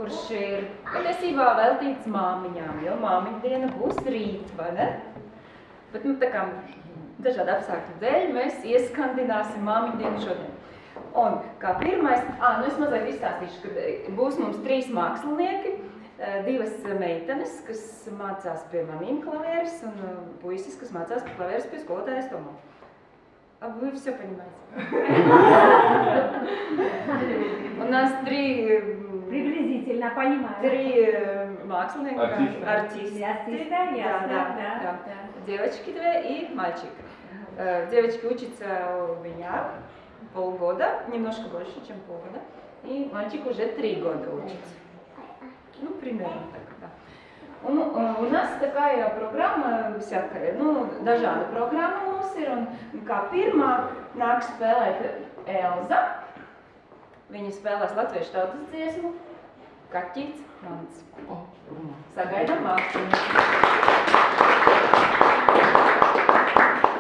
kurš ir patiesībā veltīts māmiņām, jo māmiņu diena būs rīt, vai ne? Bet, tā kā dažādu apstākļu dēļ mēs ieskandināsim māmiņu dienu šodien. Un kā pirmais, es mazliet izstāstīšu, ka būs mums 3 mākslinieki, 2 meitenes, kas mācās pie manīm klavieres, un puisis, kas mācās klavieres pie skolotājas Tomo. Вы все понимаете. У нас 3... Приблизительно понимаю. 3 mākslinieka, артисты. Да. Девочки 2 и мальчик. Девочки учатся у меня полгода, немножко больше, чем полгода. И мальчик уже 3 года учится. Ну, примерно так, да. Un, у нас такая programma всякая, dažāda programma mums ir, un kā pirmā nāk spēlēt Elza. Viņa spēlēs latviešu tautas dziesmu Kaķīts mans. Sagaidām mākslinieku.